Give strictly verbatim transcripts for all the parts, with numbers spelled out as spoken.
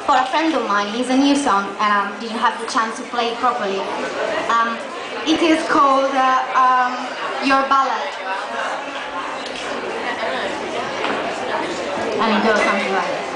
for a friend of mine. It's a new song and I um, didn't have the chance to play it properly. Um, it is called uh, um, Your Ballad. And it goes something like this.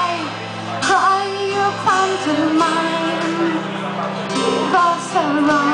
Around